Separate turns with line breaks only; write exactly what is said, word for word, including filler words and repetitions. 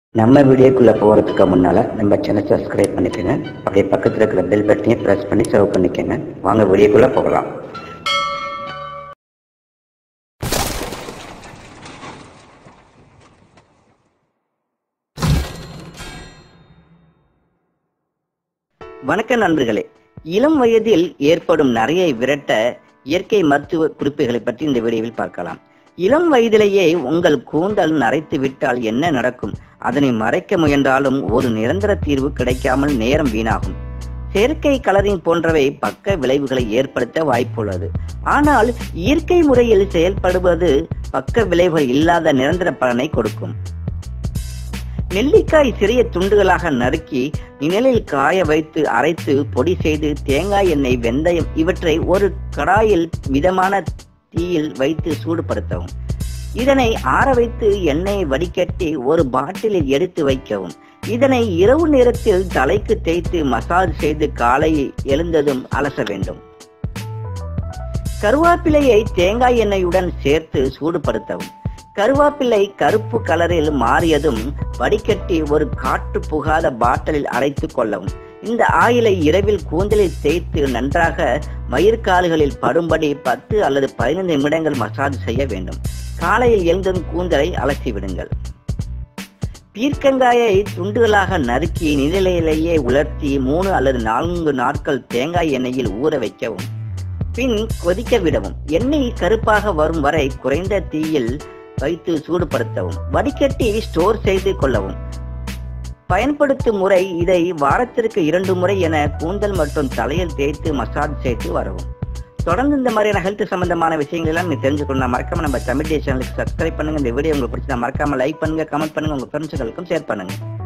நம்ம வீடியோக்குள்ள போறதுக்கு முன்னால நம்ம சேனல் சப்ஸ்கிரைப் பண்ணிக்கங்க. அப்படியே பக்கத்துல இருக்கிற பெல் பட்டனையும் பிரஸ் பண்ணி சர்வ் பண்ணிக்கங்க. வாங்க வீடியோக்குள்ள போகலாம். வணக்கம் நண்பர்களே. இளம் வயதில் ஏற்படும் நரையை விரட்ட இயற்கை மருத்துவ குறிப்புகளை பற்றி இந்த வீடியோவில் பார்க்கலாம். இளம் வயதிலேயே உங்கள் கூந்தல் நரைத்து விட்டால் என்ன நடக்கும்? அதனை மறைக்க முயன்றாலும் ஒரு நிரந்தர தீர்வு கிடைக்காமல் நேரம் வீணாகும். செயற்கை கலரிங் போன்றவை பக்க விளைவுகளை ஏற்படுத்த வாய்ப்புள்ளது. ஆனால் இயற்கை முறையில் செயல்படுவது பக்க விளைவுகள் இல்லாத நிரந்தர பலனை கொடுக்கும். நெல்லிக்காய் சிறிய துண்டுகளாக நறுக்கி நிழலில் காய வைத்து அரைத்து பொடி செய்து தேங்காய் எண்ணெய், வெந்தயம் இவற்றை ஒரு கடாயில் மிதமான தீயில் வைத்து சூடுபடுத்தவும். இதனை ஆற வைத்து எண்ணெயை வடிகட்டி ஒரு பாட்டிலில் எடுத்து வைக்கவும். இதனை இரவு நேரத்தில் தலைக்கு தேய்த்து மசாஜ் செய்து காலை எழுந்ததும் அலச வேண்டும். கருவேப்பிலையை தேங்காய் எண்ணெயுடன் சேர்த்து சூடுபடுத்தவும். கருவேப்பிலை கருப்பு கலரில் மாறியதும் வடிகட்டி ஒரு காற்று புகாத பாட்டிலில் அரைத்து கொள்ளவும். இந்த ஆயிலை இரவில் கூந்தலில் தேய்த்து நன்றாக மயிர்கால்களில் படும்படி பத்து அல்லது பதினைந்து நிமிடங்கள் மசாஜ் செய்ய வேண்டும். காலையில் எழுந்தும் கூந்தலை அலசி விடுங்கள். பீர்க்கங்காயை துண்டுகளாக நறுக்கி நிழலிலேயே உலர்த்தி மூணு அல்லது நான்கு நாட்கள் தேங்காய் எண்ணெயில் ஊற வைக்கவும். பின் கொதிக்க விடவும். எண்ணெய் கருப்பாக வரும் வரை குறைந்த தீயில் வைத்து சூடுபடுத்தவும். வடிகட்டி ஸ்டோர் செய்து கொள்ளவும். பயன்படுத்தும் முறை இதை வாரத்திற்கு இரண்டு முறை என கூந்தல் மற்றும் தலையில் தேய்த்து மசாஜ் செய்து வரவும். தொடர்ந்து இந்த மாதிரியான ஹெல்த் சம்பந்தமான விஷயங்கள் எல்லாம் நீங்க தெரிஞ்சுக்கணும். மறக்காம நம்ம தமிழ் டே சேனலுக்கு சப்ஸ்கிரைப் பண்ணுங்க. இந்த வீடியோ உங்களுக்கு பிடிச்சா மறக்காம லைக் பண்ணுங்க, கமெண்ட் பண்ணுங்க, உங்க ஃப்ரெண்ட்ஸ்களுக்கும் ஷேர் பண்ணுங்க.